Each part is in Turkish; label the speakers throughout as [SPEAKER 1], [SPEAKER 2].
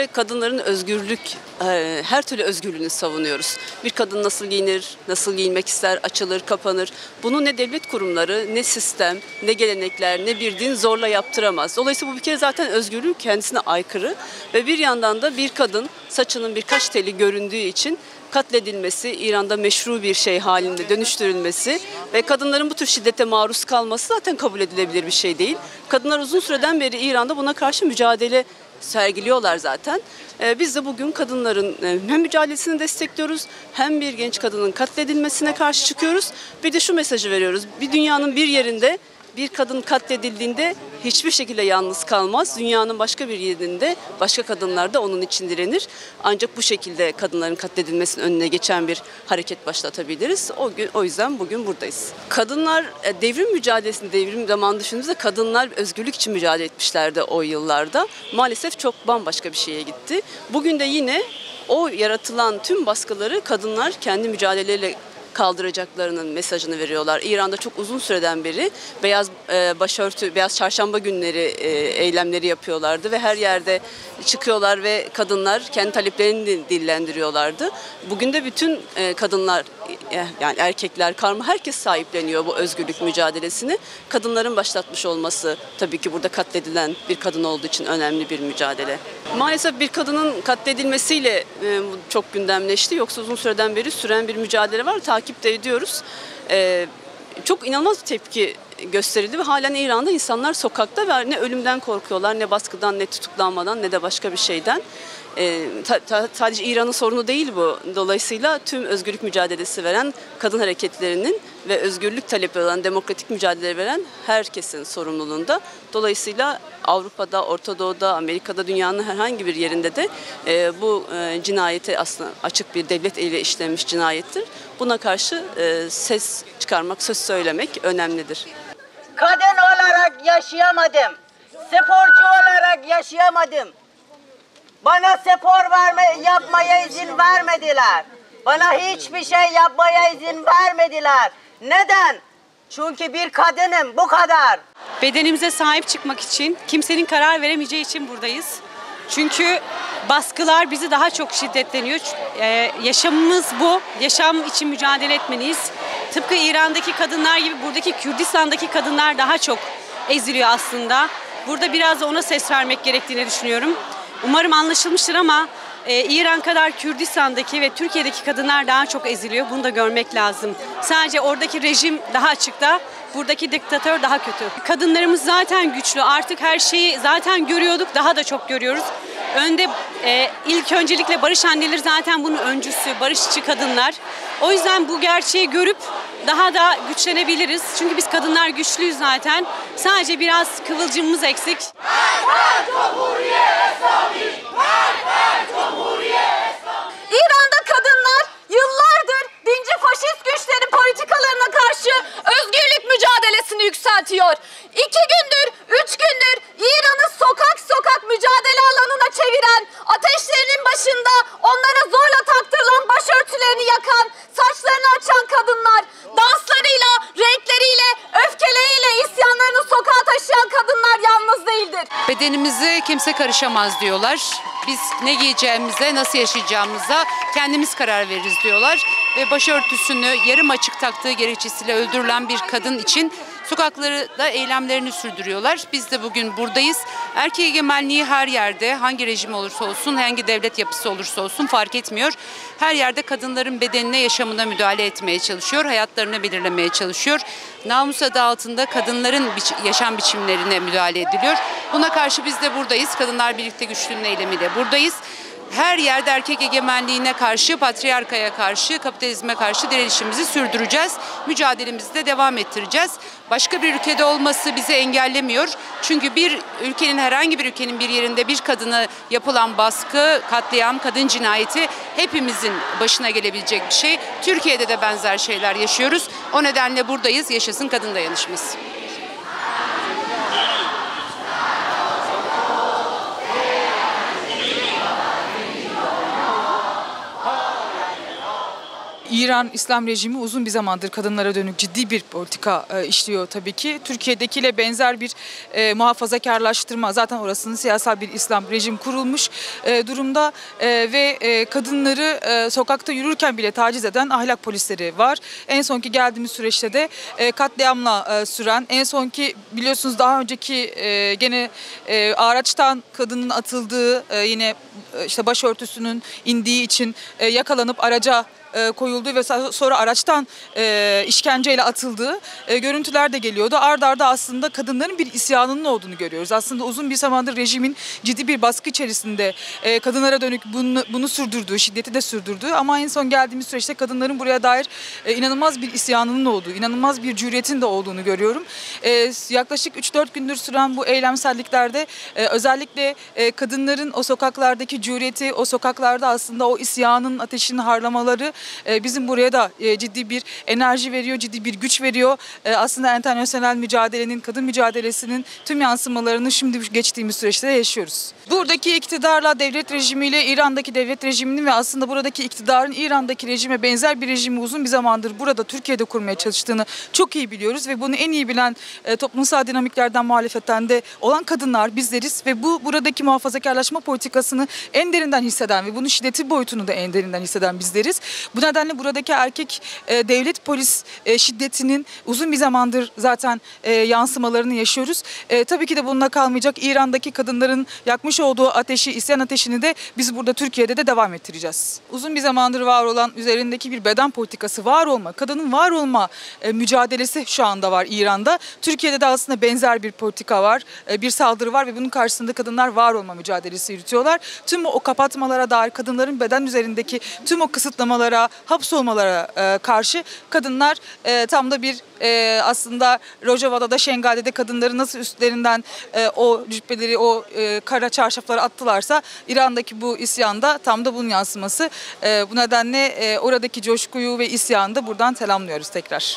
[SPEAKER 1] kere kadınların her türlü özgürlüğünü savunuyoruz. Bir kadın nasıl giyinir, nasıl giyinmek ister, açılır, kapanır. Bunu ne devlet kurumları, ne sistem, ne gelenekler, ne bir din zorla yaptıramaz. Dolayısıyla bu bir kere zaten özgürlüğün kendisine aykırı. Ve bir yandan da bir kadın saçının birkaç teli göründüğü için katledilmesi, İran'da meşru bir şey halinde dönüştürülmesi ve kadınların bu tür şiddete maruz kalması zaten kabul edilebilir bir şey değil. Kadınlar uzun süreden beri İran'da buna karşı mücadele sergiliyorlar zaten. Biz de bugün kadınların hem mücadelesini destekliyoruz, hem bir genç kadının katledilmesine karşı çıkıyoruz. Bir de şu mesajı veriyoruz: bir dünyanın bir yerinde bir kadın katledildiğinde hiçbir şekilde yalnız kalmaz. Dünyanın başka bir yerinde başka kadınlar da onun için direnir. Ancak bu şekilde kadınların katledilmesinin önüne geçen bir hareket başlatabiliriz. O yüzden bugün buradayız. Kadınlar devrim mücadelesinde, devrim zamanı düşündüğümüzde kadınlar özgürlük için mücadele etmişlerdi o yıllarda. Maalesef çok bambaşka bir şeye gitti. Bugün de yine o yaratılan tüm baskıları kadınlar kendi mücadeleleriyle kaldıracaklarının mesajını veriyorlar. İran'da çok uzun süreden beri beyaz başörtü, beyaz çarşamba günleri eylemleri yapıyorlardı ve her yerde çıkıyorlar ve kadınlar kendi taleplerini dillendiriyorlardı. Bugün de bütün kadınlar, yani erkekler, karma herkes sahipleniyor bu özgürlük mücadelesini. Kadınların başlatmış olması tabii ki burada katledilen bir kadın olduğu için önemli bir mücadele. Maalesef bir kadının katledilmesiyle çok gündemleşti. Yoksa uzun süreden beri süren bir mücadele var. Takip de ediyoruz. Çok inanılmaz bir tepki gösterildi ve halen İran'da insanlar sokakta ve ne ölümden korkuyorlar, ne baskıdan, ne tutuklanmadan, ne de başka bir şeyden. Sadece İran'ın sorunu değil bu. Dolayısıyla tüm özgürlük mücadelesi veren kadın hareketlerinin ve özgürlük talebi olan, demokratik mücadele veren herkesin sorumluluğunda. Dolayısıyla Avrupa'da, Orta Doğu'da, Amerika'da, dünyanın herhangi bir yerinde de bu cinayeti aslında açık bir devlet eliyle işlenmiş cinayettir. Buna karşı ses çıkarmak, söz söylemek önemlidir.
[SPEAKER 2] Kadın olarak yaşayamadım. Sporcu olarak yaşayamadım. Bana spor yapmaya izin vermediler. Bana hiçbir şey yapmaya izin vermediler. Neden? Çünkü bir kadınım, bu kadar.
[SPEAKER 3] Bedenimize sahip çıkmak için, kimsenin karar veremeyeceği için buradayız. Çünkü baskılar bizi daha çok şiddetleniyor. Yaşamımız bu. Yaşam için mücadele etmeliyiz. Tıpkı İran'daki kadınlar gibi buradaki Kürdistan'daki kadınlar daha çok eziliyor aslında. Burada biraz da ona ses vermek gerektiğini düşünüyorum. Umarım anlaşılmıştır ama İran kadar Kürdistan'daki ve Türkiye'deki kadınlar daha çok eziliyor. Bunu da görmek lazım. Sadece oradaki rejim daha açıkta, buradaki diktatör daha kötü. Kadınlarımız zaten güçlü. Artık her şeyi zaten görüyorduk, daha da çok görüyoruz. İlk öncelikle barış anneleri zaten bunun öncüsü, barışçı kadınlar. O yüzden bu gerçeği görüp daha da güçlenebiliriz. Çünkü biz kadınlar güçlüyüz zaten. Sadece biraz kıvılcımımız eksik.
[SPEAKER 4] İran'da kadınlar yıllardır dinci faşist güçlerin politikalarına karşı özgürlük mücadelesini yükseltiyor. 2 gündür, 3 gündür İran'ı sokak sokak mücadele alanına çeviren, ateşlerinin başında onlara zorla taktırılan başörtülerini yakan, saçlarını açan kadınlar, danslarıyla, renkleriyle, öfkeleriyle isyanlarını sokağa taşıyan kadınlar yalnız değildir.
[SPEAKER 5] Bedenimize kimse karışamaz diyorlar. Biz ne giyeceğimize, nasıl yaşayacağımıza kendimiz karar veririz diyorlar. Ve başörtüsünü yarım açık taktığı gerekçesiyle öldürülen bir kadın için sokakları da eylemlerini sürdürüyorlar. Biz de bugün buradayız. Erkek egemenliği her yerde, hangi rejim olursa olsun, hangi devlet yapısı olursa olsun fark etmiyor. Her yerde kadınların bedenine, yaşamına müdahale etmeye çalışıyor, hayatlarını belirlemeye çalışıyor. Namus adı altında kadınların yaşam biçimlerine müdahale ediliyor. Buna karşı biz de buradayız. Kadınlar Birlikte Güçlü'nün eylemiyle buradayız. Her yerde erkek egemenliğine karşı, patriarkaya karşı, kapitalizme karşı direnişimizi sürdüreceğiz. Mücadelemizi de devam ettireceğiz. Başka bir ülkede olması bizi engellemiyor. Çünkü herhangi bir ülkenin bir yerinde bir kadına yapılan baskı, katliam, kadın cinayeti hepimizin başına gelebilecek bir şey. Türkiye'de de benzer şeyler yaşıyoruz. O nedenle buradayız. Yaşasın kadın dayanışması.
[SPEAKER 6] İran İslam rejimi uzun bir zamandır kadınlara dönük ciddi bir politika işliyor tabii ki. Türkiye'dekiyle benzer bir muhafazakarlaştırma, zaten orasının siyasal bir İslam rejim kurulmuş durumda ve kadınları sokakta yürürken bile taciz eden ahlak polisleri var. En sonki geldiğimiz süreçte de katliamla süren, en sonki biliyorsunuz daha önceki gene araçtan kadının atıldığı, yine işte başörtüsünün indiği için yakalanıp araca koyulduğu ve sonra araçtan işkenceyle atıldığı görüntüler de geliyordu. Ard arda aslında kadınların bir isyanının olduğunu görüyoruz. Aslında uzun bir zamandır rejimin ciddi bir baskı içerisinde kadınlara dönük bunu sürdürdüğü, şiddeti de sürdürdüğü, ama en son geldiğimiz süreçte kadınların buraya dair inanılmaz bir isyanının olduğu, inanılmaz bir cüretin de olduğunu görüyorum. Yaklaşık 3-4 gündür süren bu eylemselliklerde özellikle kadınların o sokaklardaki cüreti, o sokaklarda aslında o isyanın ateşini harlamaları bizim buraya da ciddi bir enerji veriyor, ciddi bir güç veriyor. Aslında internasyonel mücadelenin, kadın mücadelesinin tüm yansımalarını şimdi geçtiğimiz süreçte yaşıyoruz. Buradaki iktidarla, devlet rejimiyle İran'daki devlet rejiminin ve aslında buradaki iktidarın İran'daki rejime benzer bir rejimi uzun bir zamandır burada Türkiye'de kurmaya çalıştığını çok iyi biliyoruz ve bunu en iyi bilen toplumsal dinamiklerden, muhalefetten de olan kadınlar bizleriz ve buradaki muhafazakarlaşma politikasını en derinden hisseden ve bunun şiddeti boyutunu da en derinden hisseden bizleriz. Bu nedenle buradaki erkek devlet polis şiddetinin uzun bir zamandır zaten yansımalarını yaşıyoruz. Tabii ki de bununla kalmayacak. İran'daki kadınların yakmış olduğu ateşi, isyan ateşini de biz burada Türkiye'de de devam ettireceğiz. Uzun bir zamandır var olan üzerindeki bir beden politikası, var olma, kadının var olma mücadelesi şu anda var İran'da. Türkiye'de de aslında benzer bir politika var, bir saldırı var ve bunun karşısında kadınlar var olma mücadelesi yürütüyorlar. Tüm o kapatmalara dair, kadınların beden üzerindeki tüm o kısıtlamalara, hapsolmalara karşı kadınlar tam da bir aslında Rojava'da da Şengal'de kadınları nasıl üstlerinden o cübbeleri, o kara çarşafları attılarsa İran'daki bu isyanda tam da bunun yansıması. Bu nedenle oradaki coşkuyu ve isyanı da buradan selamlıyoruz tekrar.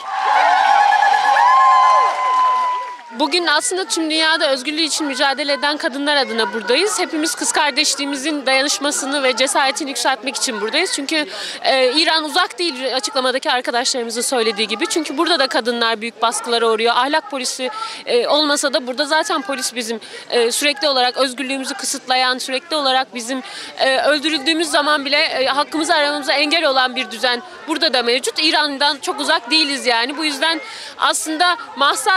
[SPEAKER 7] Bugün aslında tüm dünyada özgürlüğü için mücadele eden kadınlar adına buradayız. Hepimiz kız kardeşliğimizin dayanışmasını ve cesaretini yükseltmek için buradayız. Çünkü İran uzak değil, açıklamadaki arkadaşlarımızın söylediği gibi. Çünkü burada da kadınlar büyük baskılara uğruyor. Ahlak polisi olmasa da burada zaten polis bizim sürekli olarak özgürlüğümüzü kısıtlayan, sürekli olarak bizim öldürüldüğümüz zaman bile hakkımızı aramamıza engel olan bir düzen burada da mevcut. İran'dan çok uzak değiliz yani. Bu yüzden aslında Mahsa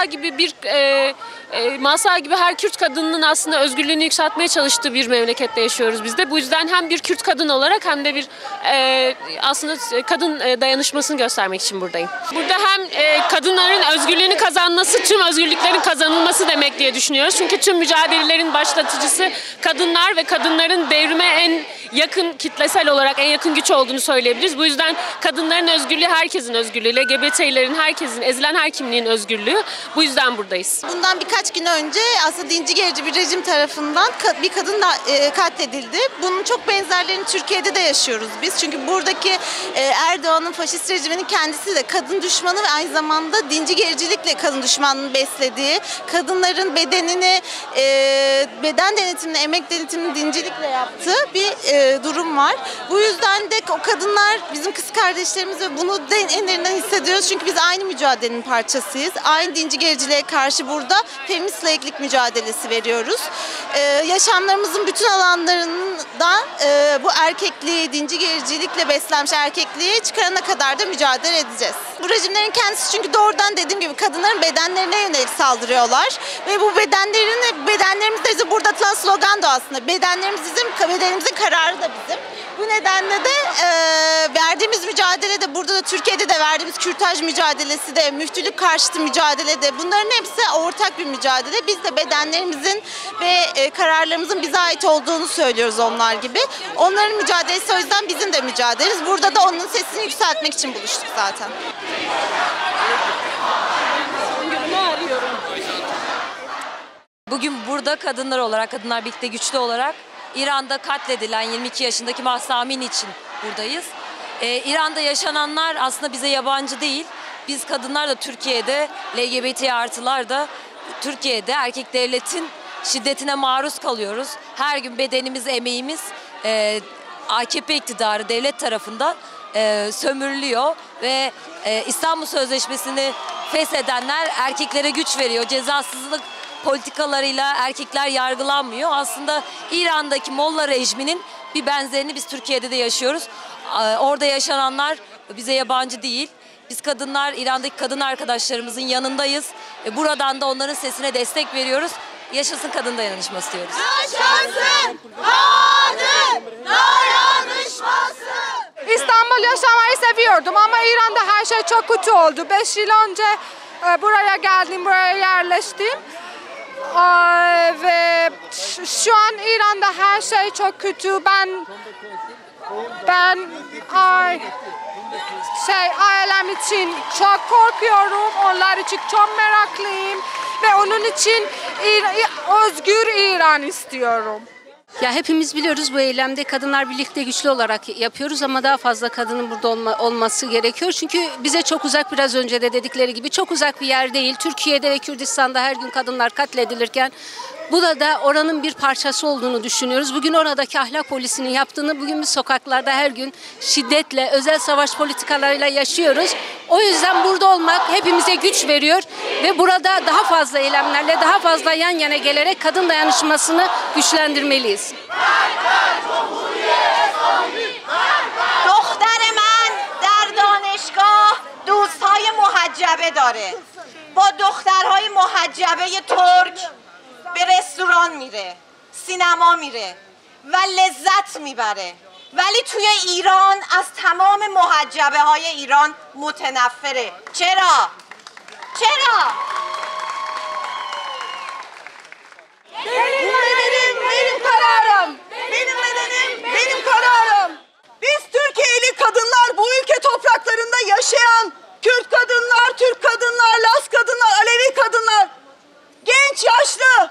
[SPEAKER 7] gibi her Kürt kadınının aslında özgürlüğünü yükseltmeye çalıştığı bir memlekette yaşıyoruz biz de. Bu yüzden hem bir Kürt kadın olarak hem de bir aslında kadın dayanışmasını göstermek için buradayım. Burada hem kadınların özgürlüğünü kazanması, tüm özgürlüklerin kazanılması demek diye düşünüyoruz. Çünkü tüm mücadelelerin başlatıcısı kadınlar ve kadınların devrime en yakın, kitlesel olarak en yakın güç olduğunu söyleyebiliriz. Bu yüzden kadınların özgürlüğü herkesin özgürlüğü, LGBT'lerin, herkesin, ezilen her kimliğin özgürlüğü. Bu yüzden buradayız.
[SPEAKER 8] Bundan birkaç gün önce aslında dinci gerici bir rejim tarafından bir kadın da katledildi. Bunun çok benzerlerini Türkiye'de de yaşıyoruz biz. Çünkü buradaki Erdoğan'ın faşist rejiminin kendisi de kadın düşmanı ve aynı zamanda dinci gericilikle kadın düşmanlığını beslediği, kadınların bedenini, beden denetimini, emek denetimini dincilikle yaptığı bir durum var. Bu yüzden de o kadınlar bizim kız kardeşlerimiz ve bunu en derinden hissediyoruz. Çünkü biz aynı mücadelenin parçasıyız. Aynı dinci gericiliğe karşı burada feminist laiklik mücadelesi veriyoruz. Yaşamlarımızın bütün alanlarından bu erkekliği, dinci gericilikle beslenmiş erkekliği çıkarana kadar da mücadele edeceğiz. Bu rejimlerin kendisi çünkü doğrudan dediğim gibi kadınların bedenlerine yönelik saldırıyorlar. Ve bu bedenlerimiz de bize burada atılan slogan da aslında. Bedenlerimiz bizim, bedenimizin kararı da bizim. Bu nedenle de verdiğimiz mücadele de burada da Türkiye'de de verdiğimiz kürtaj mücadelesi de, müftülük karşıtı mücadele de, bunların hepsi ortak bir mücadele. Biz de bedenlerimizin ve kararlarımızın bize ait olduğunu söylüyoruz onlar gibi. Onların mücadelesi o yüzden bizim de mücadelemiz. Burada da onun sesini yükseltmek için buluştuk zaten.
[SPEAKER 9] Bugün burada kadınlar olarak, Kadınlar Birlikte Güçlü olarak İran'da katledilen 22 yaşındaki Mahsa Amini için buradayız. İran'da yaşananlar aslında bize yabancı değil. Biz kadınlar da Türkiye'de, LGBT artılar da Türkiye'de erkek devletin şiddetine maruz kalıyoruz. Her gün bedenimiz, emeğimiz AKP iktidarı, devlet tarafından sömürülüyor ve İstanbul Sözleşmesi'ni feshedenler erkeklere güç veriyor. Cezasızlık politikalarıyla erkekler yargılanmıyor. Aslında İran'daki Molla rejiminin bir benzerini biz Türkiye'de de yaşıyoruz. Orada yaşananlar bize yabancı değil. Biz kadınlar, İran'daki kadın arkadaşlarımızın yanındayız. Buradan da onların sesine destek veriyoruz. Yaşasın kadın dayanışması diyoruz.
[SPEAKER 4] Yaşasın kadın dayanışması.
[SPEAKER 10] İstanbul yaşamayı seviyordum ama İran'da her şey çok kötü oldu. 5 yıl önce buraya geldim, buraya yerleştim. Ve şu an İran'da her şey çok kötü. Ben ailem için çok korkuyorum. Onlar için çok meraklıyım. Ve onun için özgür İran istiyorum.
[SPEAKER 11] Ya hepimiz biliyoruz bu eylemde kadınlar birlikte güçlü olarak yapıyoruz ama daha fazla kadının burada olması gerekiyor. Çünkü bize çok uzak, biraz önce de dedikleri gibi çok uzak bir yer değil. Türkiye'de ve Kürdistan'da her gün kadınlar katledilirken bu da oranın bir parçası olduğunu düşünüyoruz. Bugün oradaki ahlak polisinin yaptığını bugün biz sokaklarda her gün şiddetle, özel savaş politikalarıyla yaşıyoruz. O yüzden burada olmak hepimize güç veriyor ve burada daha fazla eylemlerle, daha fazla yan yana gelerek kadın dayanışmasını güçlendirmeliyiz.
[SPEAKER 12] دختر من در دانشگاه دوستهای محجبه داره. با دخترهای محجبه ترک به رستوران میره، سینما میره و لذت میبره. ولی توی ایران از تمام محجبه های ایران متنفره. چرا؟ چرا؟
[SPEAKER 10] Benim bedenim, benim kararım. Benim bedenim, benim kararım. Biz Türkiye'li kadınlar, bu ülke topraklarında yaşayan Kürt kadınlar, Türk kadınlar, Laz kadınlar, Alevi kadınlar, genç, yaşlı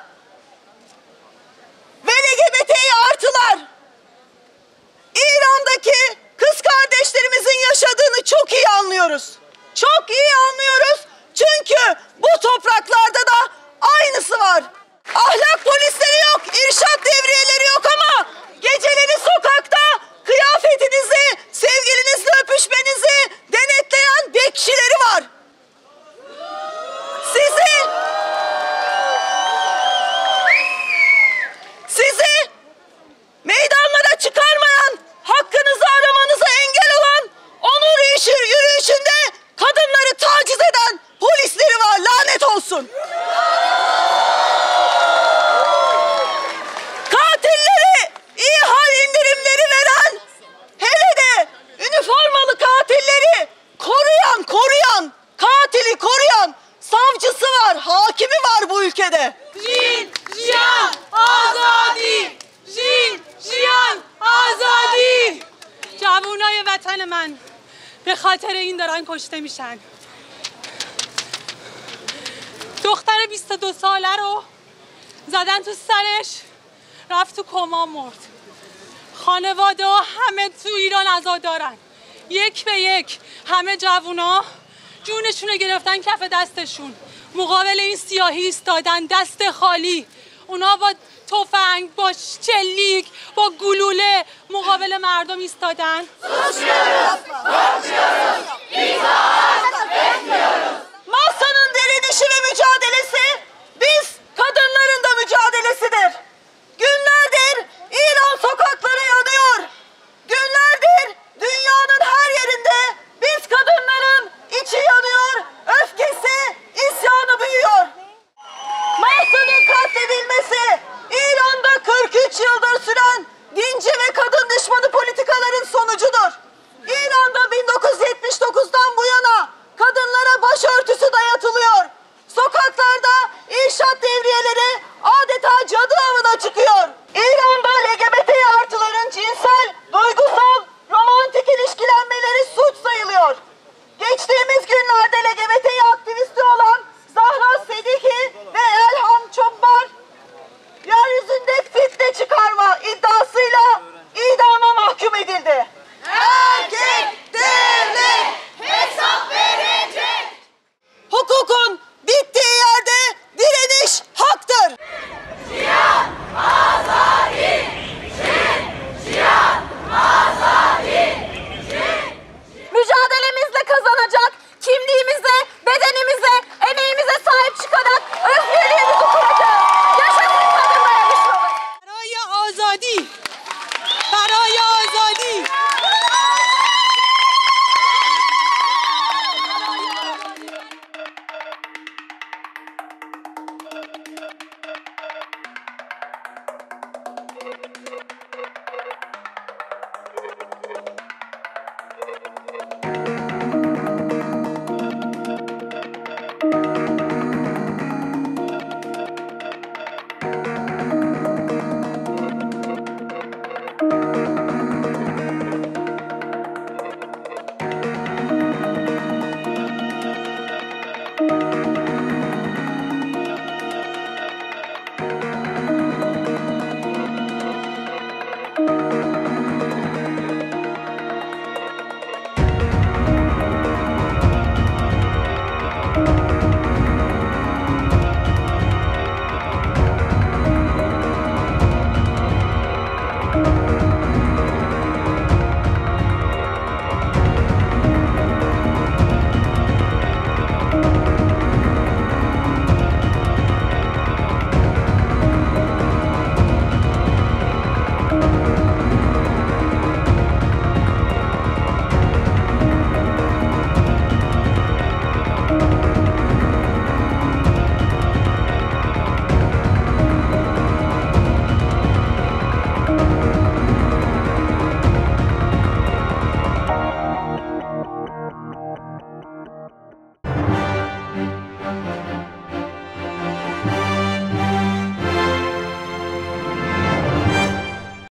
[SPEAKER 10] ve LGBTİ artılar. İran'daki kız kardeşlerimizin yaşadığını çok iyi anlıyoruz. Çok iyi anlıyoruz çünkü bu topraklarda da aynısı var. Ahlak polisleri yok, irşat devriyeleri yok ama geceleri sokakta kıyafetinizi, sevgilinizle öpüşmenizi denetleyen bekçileri var. Sizi meydanlara çıkarmayan, hakkınızı aramanıza engel olan, onur yürüyüşünde kadınları taciz eden polisleri var, lanet olsun. Katilleri iyi hal indirimleri veren, hele de üniformalı katilleri koruyan, katili koruyan savcısı var, hakimi var bu ülkede.
[SPEAKER 3] Jin, jiyan, azadi! Jin, jiyan, azadi! جوانای وطن من به خاطر این دارن کشته میشن. دختر 22 ساله رو زدن تو سرش، رفت تو کما مرد. خانواده ها همه تو ایران عزادارن. یک به یک همه جوونا جونشون گرفتن کف دستشون، مقابل این سیاهی ایستادن دست خالی. اونا با تفنگ، با چلیک، با گلوله مقابل مردم ایستادن.